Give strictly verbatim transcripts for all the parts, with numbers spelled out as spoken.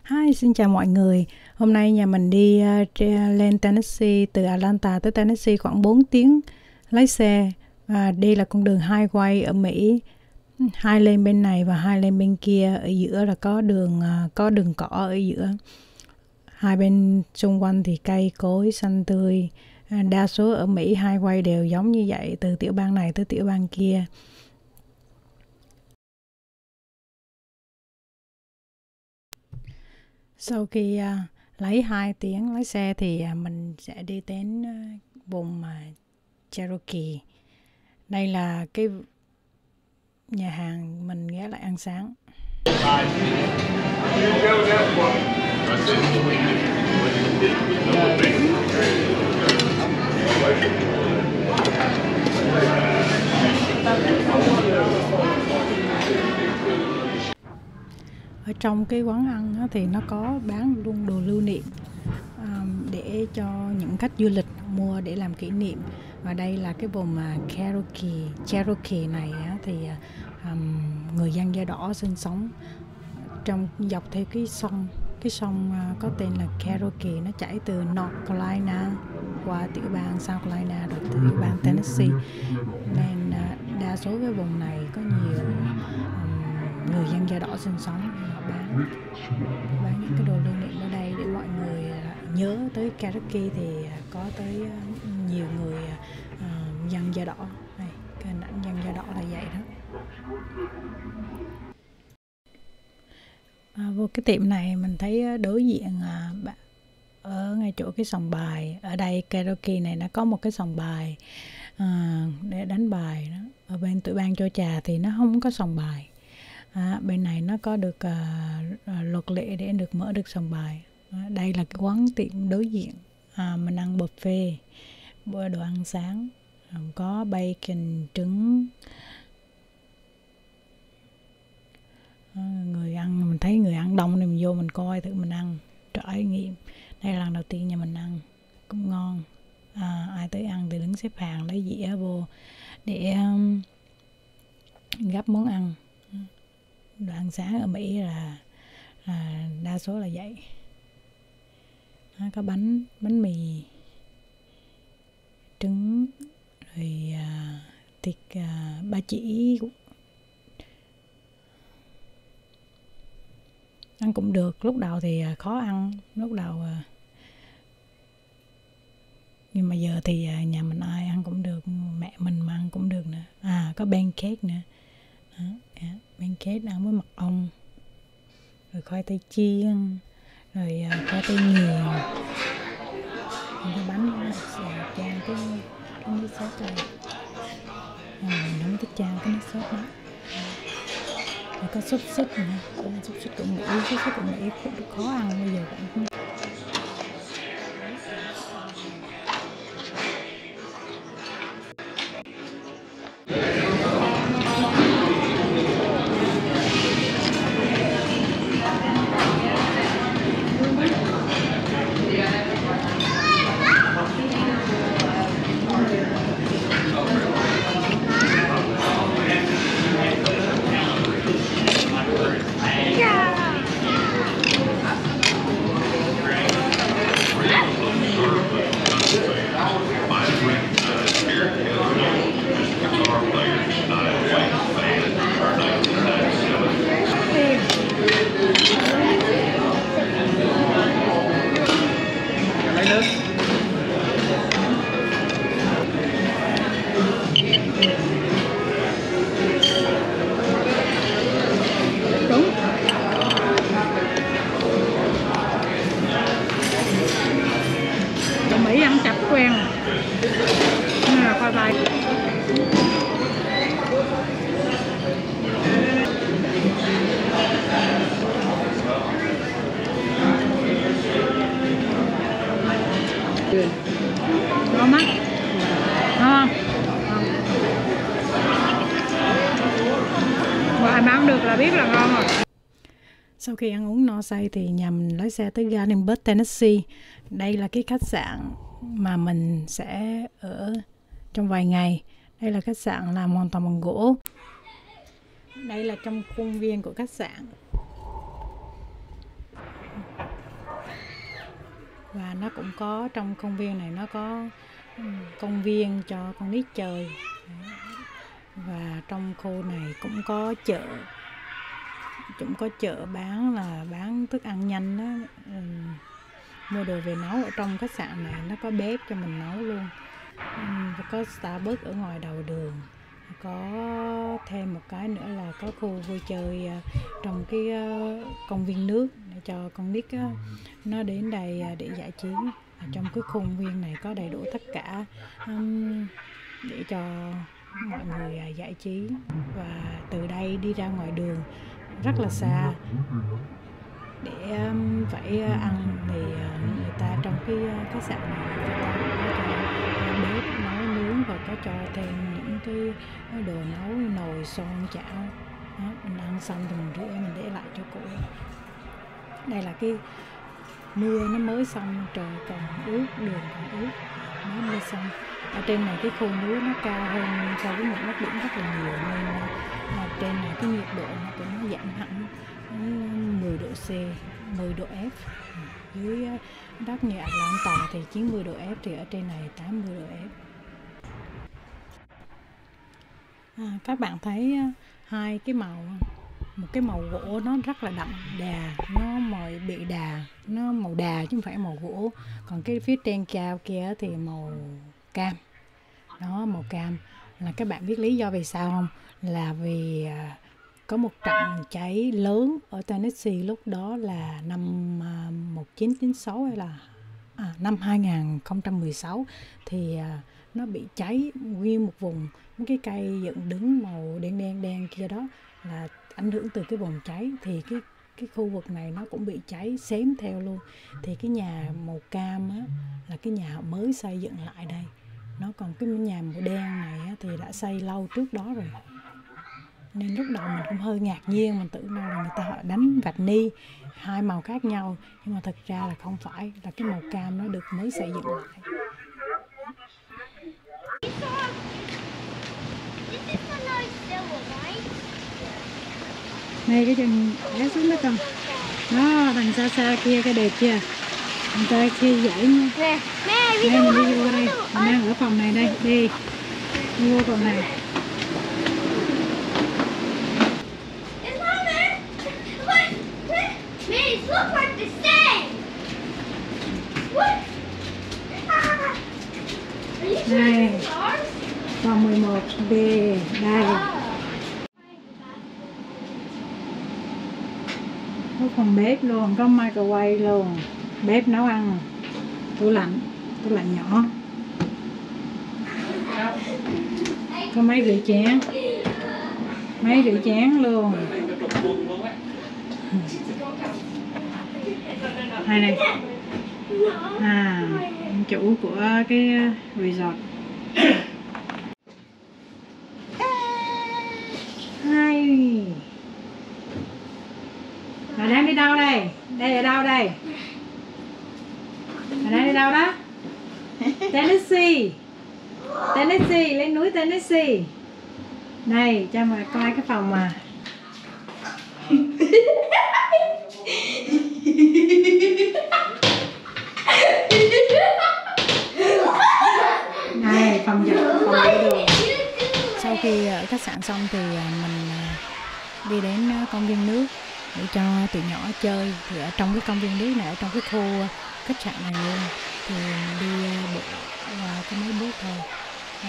Hi, xin chào mọi người. Hôm nay nhà mình đi uh, lên Tennessee, từ Atlanta tới Tennessee khoảng bốn tiếng lái xe. À, đây là con đường highway ở Mỹ, hai lên bên này và hai lên bên kia. Ở giữa là có đường uh, có đường cỏ ở giữa. Hai bên xung quanh thì cây cối xanh tươi. À, đa số ở Mỹ highway đều giống như vậy, từ tiểu bang này tới tiểu bang kia. Sau khi uh, lấy hai tiếng lái xe thì uh, mình sẽ đi đến uh, vùng uh, Cherokee. Đây là cái nhà hàng mình ghé lại ăn sáng. Ở trong cái quán ăn á, thì nó có bán luôn đồ lưu niệm um, để cho những khách du lịch mua để làm kỷ niệm. Và đây là cái vùng mà Cherokee, Cherokee này á, thì um, người dân da đỏ sinh sống trong dọc theo cái sông, cái sông uh, có tên là Cherokee, nó chảy từ North Carolina qua tiểu bang South Carolina rồi tiểu bang Tennessee. Nên uh, đa số cái vùng này có nhiều um, người dân da đỏ sinh sống. Bán, bán những cái đồ lưu niệm ở đây để mọi người nhớ tới Cherokee, thì có tới nhiều người uh, dân da đỏ này, cái hình ảnh dân da đỏ là vậy đó. À, vô cái tiệm này mình thấy đối diện uh, ở ngay chỗ cái sòng bài, ở đây Cherokee này nó có một cái sòng bài uh, để đánh bài đó. Ở bên tiểu bang Georgia thì nó không có sòng bài. À, bên này nó có được uh, uh, luật lệ để được mở được sòng bài. À, đây là cái quán tiệm đối diện, à, mình ăn buffet, bữa đồ ăn sáng, à, có bacon, trứng. À, người ăn, mình thấy người ăn đông nên mình vô mình coi thử, mình ăn trải nghiệm. Đây là lần đầu tiên nhà mình ăn, cũng ngon. À, ai tới ăn thì đứng xếp hàng lấy dĩa vô để um, gắp món ăn. Đồ ăn sáng ở Mỹ là, là đa số là vậy. Đó, có bánh bánh mì, trứng, rồi à, thịt à, ba chỉ. Ăn cũng được, lúc đầu thì à, khó ăn, lúc đầu à, nhưng mà giờ thì à, nhà mình ai ăn cũng được, mẹ mình mà ăn cũng được nữa. À, có pancake nữa. Đó, yeah, pancake ăn với mật ong, rồi khoai tây chiên, rồi uh, khoai tây nghiền, cái bánh xào chan cái cái nước sốt này, à, mình không thích chan cái nước sốt đó. Rồi có xúc xích nữa, xúc xích của Mỹ, xúc xích của Mỹ cũng khó ăn bây giờ cũng. Mỹ ăn chặt quen nên là khoai tây. Ngon mắt, ngon. Mà ai bán được là biết là ngon rồi. Sau khi ăn uống no say thì nhà mình lái xe tới Gatlinburg, Tennessee. Đây là cái khách sạn mà mình sẽ ở trong vài ngày. Đây là khách sạn làm hoàn toàn bằng gỗ. Đây là trong khuôn viên của khách sạn. Và nó cũng có, trong công viên này nó có công viên cho con nít chơi. Và trong khu này cũng có chợ, cũng có chợ bán là bán thức ăn nhanh đó. Ừ, mua đồ về nấu. Ở trong khách sạn này nó có bếp cho mình nấu luôn. Ừ, và có Starbucks ở ngoài đầu đường. Có thêm một cái nữa là có khu vui chơi trong cái công viên nước để cho con nít nó đến đây để giải trí. Ở trong cái công viên này có đầy đủ tất cả um, để cho mọi người giải trí. Và từ đây đi ra ngoài đường rất là xa để um, phải ăn thì uh, người ta trong cái khách sạn này người ta có cho bếp nấu nướng và có cho thêm những cái đồ nấu nồi son chảo đó. Mình ăn xong thì mình rửa mình để lại cho cụ. Đây là cái mưa nó mới xong, trời còn ướt, đường còn ướt, mới mưa xong. Ở trên này cái khu núi nó cao hơn so với mực nước biển rất là nhiều, nên là trên này cái nhiệt độ nó cũng giảm hẳn mười độ C, mười độ F. Dưới đất như Atlanta thì chín mươi độ F, thì ở trên này tám mươi độ F. À, các bạn thấy hai cái màu, một cái màu gỗ nó rất là đậm đà, nó màu bị đà, nó màu đà chứ không phải màu gỗ. Còn cái phía trên cao kia thì màu cam. Đó, màu cam là các bạn biết lý do vì sao không? Là vì có một trận cháy lớn ở Tennessee, lúc đó là năm một nghìn chín trăm chín mươi sáu hay là à, năm hai nghìn không trăm mười sáu, thì à, nó bị cháy nguyên một vùng. Mấy cái cây dựng đứng màu đen đen đen kia đó là ảnh hưởng từ cái vùng cháy, thì cái cái khu vực này nó cũng bị cháy xém theo luôn. Thì cái nhà màu cam á, là cái nhà họ mới xây dựng lại đây. Nó còn cái nhà màu đen này á, thì đã xây lâu trước đó rồi. Nên lúc đầu mình cũng hơi ngạc nhiên, mình tưởng đâu là người ta họ đánh vạch ni hai màu khác nhau, nhưng mà thật ra là không phải, là cái màu cam nó được mới xây dựng lại. Này cái chân té xuống đó con. Đó, đằng xa xa kia cái đẹp chưa? Người ta kia dãy nha. Nè, đây mình đi vô đây, mình đang ở phòng này đây, đi. Đi vô phòng này. Đây, phòng mười một B, đây. Có phòng bếp luôn, có microwave luôn, bếp nấu ăn, tủ lạnh, tủ lạnh nhỏ, có máy rửa chén, máy rửa chén luôn. Đây này, à, chủ của cái resort. Hay. Bà đang đi đâu đây? Đây ở đâu đây? Bà đang đi đâu đó? Tennessee. Tennessee, lên núi Tennessee. Đây, cho mà coi cái phòng mà. Này, phòng giặt, phòng để đồ. Sau khi ở khách sạn xong thì mình đi đến công viên nước để cho tụi nhỏ chơi. Thì ở trong cái công viên nước này, ở trong cái khu khách sạn này luôn, thì đi bộ và có mấy bước thôi. Đây.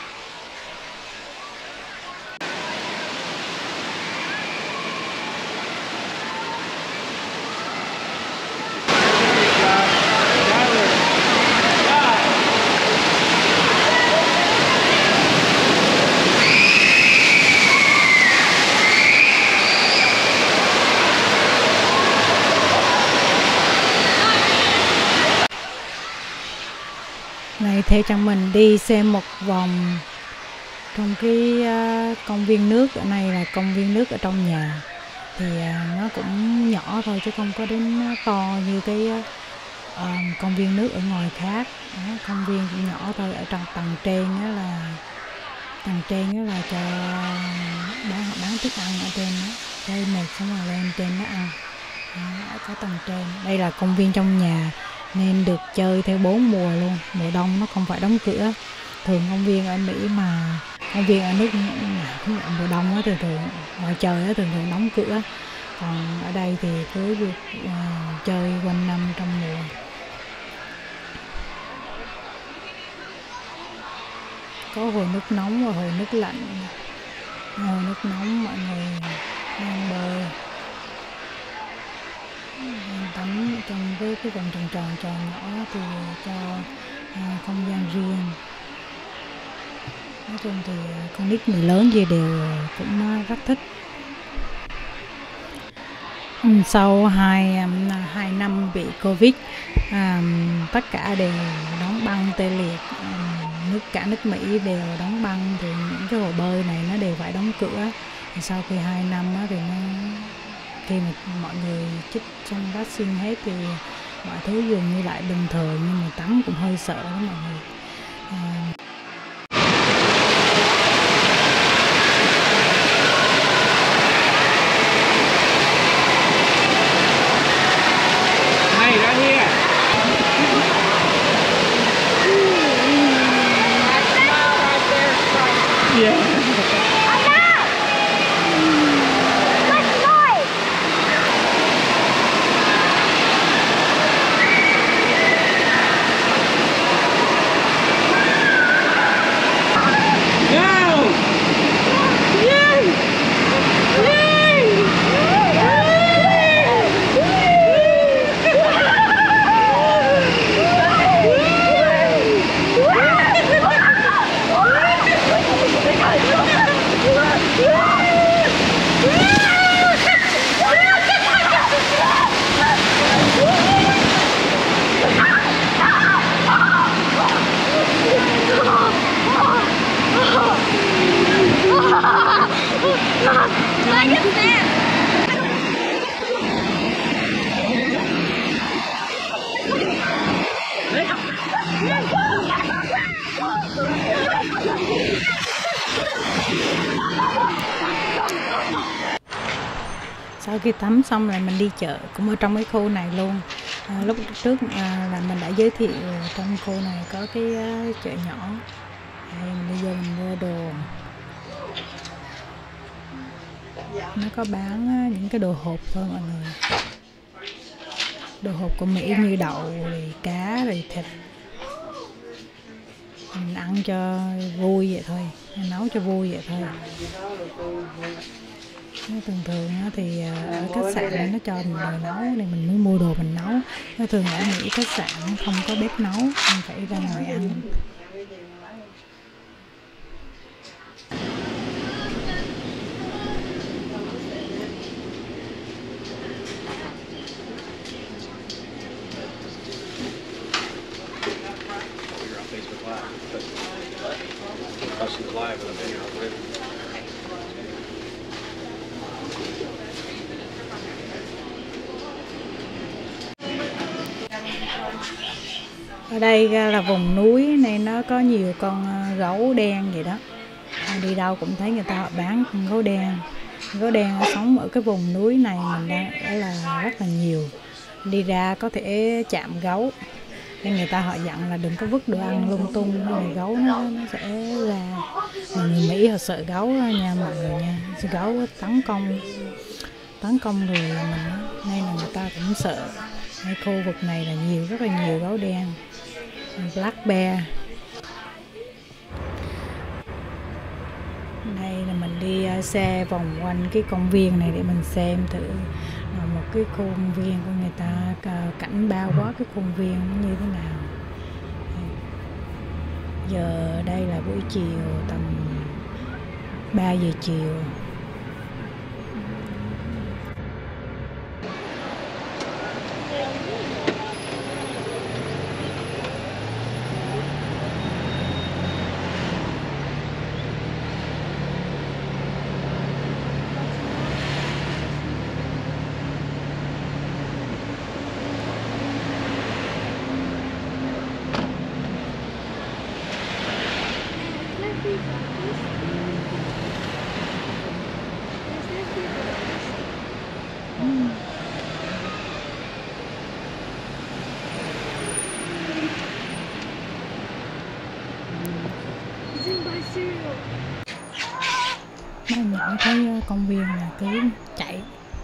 Này, theo chồng mình đi xem một vòng trong cái uh, công viên nước. Ở này là công viên nước ở trong nhà, thì uh, nó cũng nhỏ thôi chứ không có đến to như cái uh, công viên nước ở ngoài khác. Đó, công viên cũng nhỏ thôi. Ở trong tầng trên đó là tầng trên đó là cho bán họ bán thức ăn ở trên đó, chơi mệt xong rồi lên trên đó ăn. Đó, ở cái tầng trên đây là công viên trong nhà. nên được chơi theo bốn mùa luôn. Mùa đông nó không phải đóng cửa. Thường công viên ở Mỹ mà công viên ở nước mùa đông á, thường thường ngoài trời á, thường thường đóng cửa. Còn ở đây thì cứ được uh, chơi quanh năm trong mùa. Có hồ nước nóng và hồ nước lạnh. Hồ nước nóng mọi người đang bơi, đang tắm trong cái cái vòng tròn tròn tròn nhỏ thì cho uh, không gian riêng. Nói chung thì con nít người lớn gì đều cũng rất thích. Sau hai, hai năm bị Covid, à, tất cả đều đóng băng tê liệt, à, nước cả nước Mỹ đều đóng băng, thì những cái hồ bơi này nó đều phải đóng cửa. Thì sau khi hai năm á, thì nó, khi mà mọi người chích xong vaccine hết thì mọi thứ dường như lại bình thường, nhưng mà tắm cũng hơi sợ đó mọi người. À, sau khi tắm xong là mình đi chợ, cũng ở trong cái khu này luôn. À, lúc trước à, là mình đã giới thiệu trong khu này có cái uh, chợ nhỏ. Đây, mình đi vô mình mua đồ. Nó có bán uh, những cái đồ hộp thôi mọi người. Đồ hộp của Mỹ như đậu, rồi cá, rồi thịt. Mình ăn cho vui vậy thôi, mình nấu cho vui vậy thôi. Thường thường thì ở khách sạn nó cho mình đồ nấu nên mình mới mua đồ mình nấu. Nó thường ở Mỹ khách sạn không có bếp nấu, mình phải ra ngoài ăn. Ở đây là vùng núi nên nó có nhiều con gấu đen vậy đó. Đi đâu cũng thấy người ta bán con gấu đen. Gấu đen sống ở cái vùng núi này mình đang ở là rất là nhiều. Đi ra có thể chạm gấu. Nên người ta họ dặn là đừng có vứt đồ ăn lung tung, rồi gấu nó, nó sẽ ra. Người Mỹ họ sợ gấu nha mọi người nha. Gấu tấn công tấn công người mình, nên là người ta cũng sợ. Ở khu vực này là nhiều, rất là nhiều gấu đen, black bear. Đây là mình đi xe vòng quanh cái công viên này để mình xem thử một cái công viên của người ta, cảnh bao quát cái công viên nó như thế nào. Giờ đây là buổi chiều tầm ba giờ chiều. Mấy nhỏ thấy công viên là cứ chạy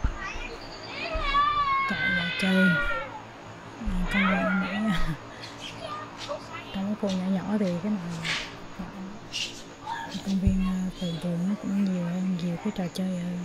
chạy và chơi. Công viên Mỹ trong cái khu nhỏ nhỏ thì cái này nhỏ. Công viên thường thường nó cũng nhiều hơn, nhiều cái trò chơi hơn.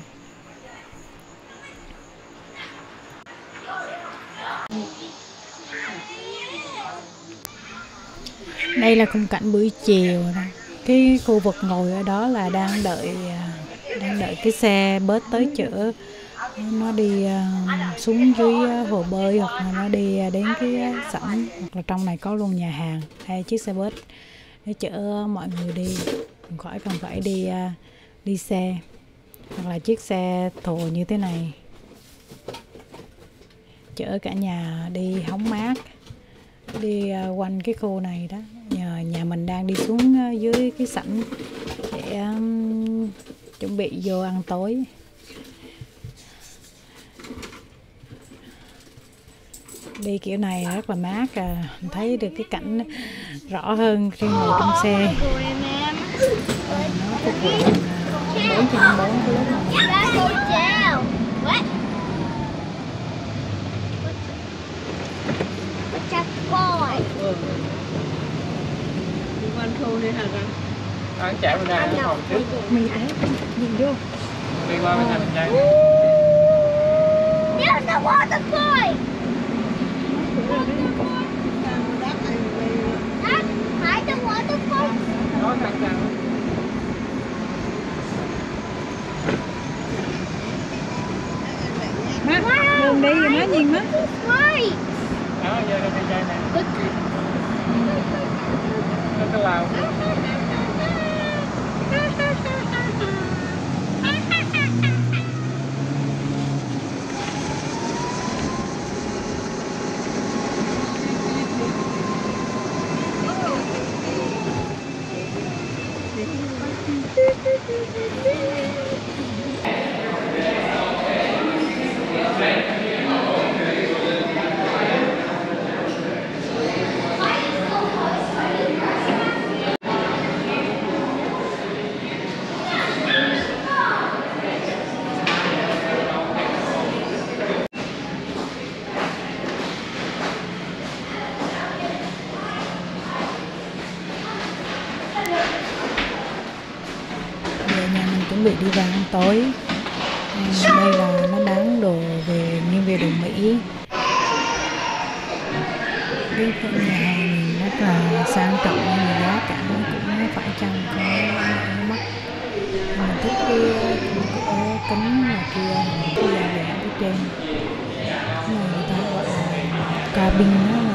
Đây là khung cảnh buổi chiều nè. Cái khu vực ngồi ở đó là đang đợi đang đợi cái xe bus tới chở nó đi uh, xuống dưới hồ bơi, hoặc là nó đi đến cái sảnh, hoặc là trong này có luôn nhà hàng hay chiếc xe bus để chở mọi người đi, không khỏi cần phải đi uh, đi xe, hoặc là chiếc xe thồ như thế này chở cả nhà đi hóng mát, đi uh, quanh cái khu này đó. Nhờ nhà mình đang đi xuống uh, dưới cái sảnh để um, chuẩn bị vô ăn tối. Đi kiểu này rất là mát, à, thấy được cái cảnh rõ hơn khi ngồi trong xe. À, nó phục vụ mình bốn trên bốn cái lúc mà mình quan khu này hả con? Ăn chạy bên đây nó phòng trước. Mì té, nhìn vô. Đi qua bên này mình chạy. There's the water boy. Dad, hide the water boy. Đó thằng thằng. Má, đường đi rồi má nhìn má. Đó giờ đây bên đây nè. Nó cái lào. Chuẩn bị đi vào ăn tối. À, đây là nó bán đồ về nguyên về đồ Mỹ. Cái nhà hàng rất là sang trọng, nhưng mà giá cả nó cũng phải chăng có mắc. Mình thích cái cái kính là kia, cái da đẻ phía trên. Cái này người ta gọi là cabin đó, là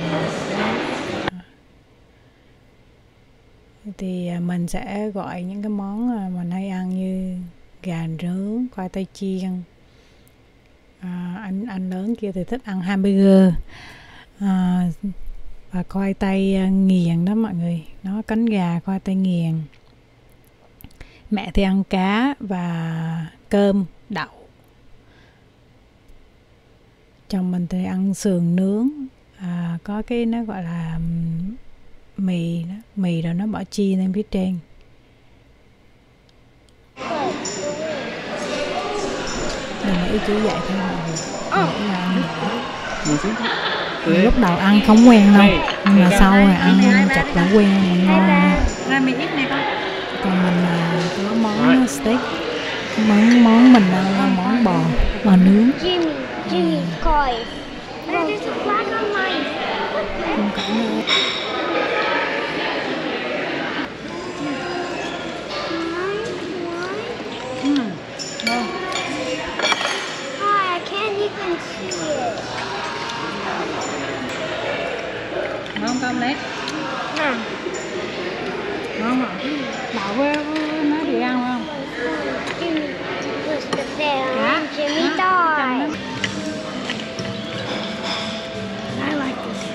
thì mình sẽ gọi những cái món mình hay ăn như gà nướng, khoai tây chiên. À, anh anh lớn kia thì thích ăn hamburger à, và khoai tây nghiền đó mọi người, nó cánh gà khoai tây nghiền. Mẹ thì ăn cá và cơm đậu. Chồng mình thì ăn sườn nướng, à, có cái nó gọi là mì đó, mì rồi nó bỏ chi lên phía trên. Đừng nghĩ chú dạy thôi mọi người. Nghĩ là ăn lúc đầu ăn không quen đâu, nhưng mà sau rồi ăn chập đã quen, mình ngon. Ra mì ít này con. Còn mình có món steak, món món mình ăn là món bò bò nướng. Jimmy, Jimmy, coi. There's a flag on mine. Không có nữa. Ngon không đấy? Ừ. Ngon hả? Đậu với nó thì ăn không? Jimmy was the bear Cá. and Jimmy died. I like this.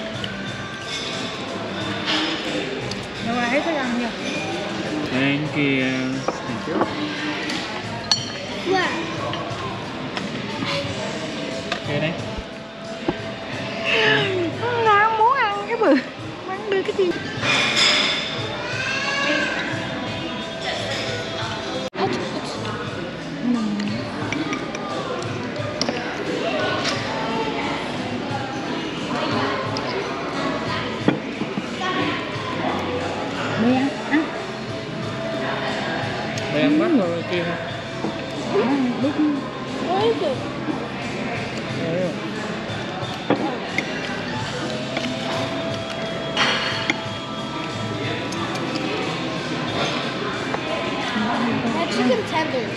Đâu ai hết thức ăn chưa? Đây kia này trước. Where? Đây đây. Nào muốn ăn cái bự, mang đưa cái gì? kia. Đúng. What is it? Ừ. That chicken tenders.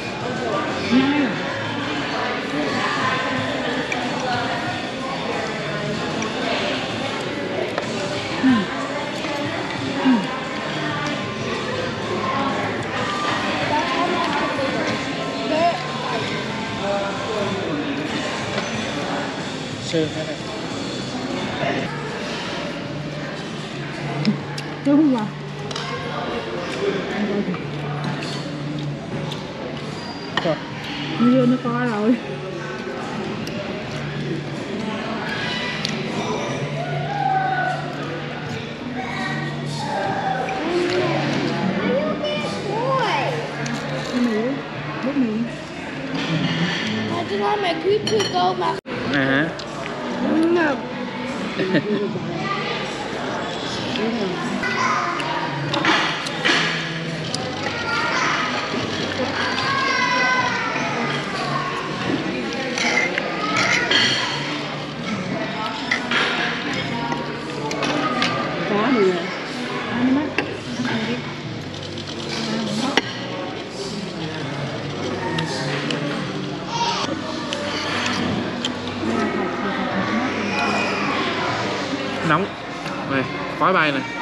That's how much potatoes. They're Sườn đây này. Đúng không ạ? Rồi. Như nó coi rồi. boy. Miệng, bút miệng. I just want my cute to go back. À hả? No. Có được. Ăn mất. Ăn đi. Nóng. Này, khói bay này.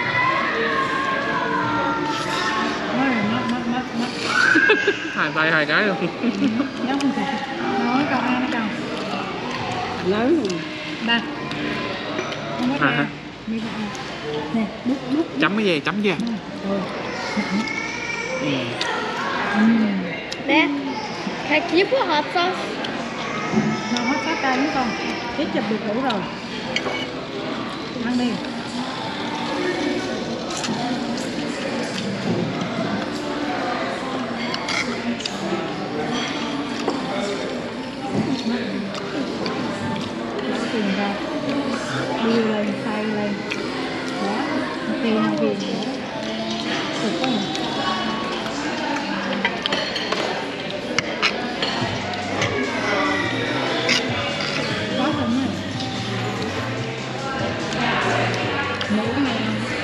Mất, mất, mất, mất. Hai tay hai cái luôn. Nhóc không thể. Nói con ăn con. Lớn luôn. Ba. Không có À hả? ra. Như vậy. Nè, đút đút. Chấm cái gì? Chấm gì? Rồi. Ừ. There. Can you put hot sauce? Nó hết sát tay đúng không? Kết chụp được đủ rồi. Ăn đi. Tiền ra. Đi lên, xay lên. Đó. Tiền tiền đó. Được không? Có không này? Nấu này.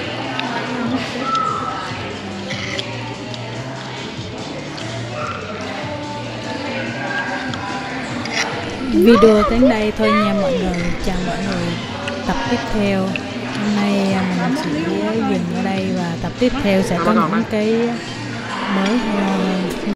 Video đến đây thôi nha mọi người. Chào mọi người. Tập tiếp theo hôm nay mình chỉ dừng ở đây và tập tiếp theo sẽ có những cái mới hơn.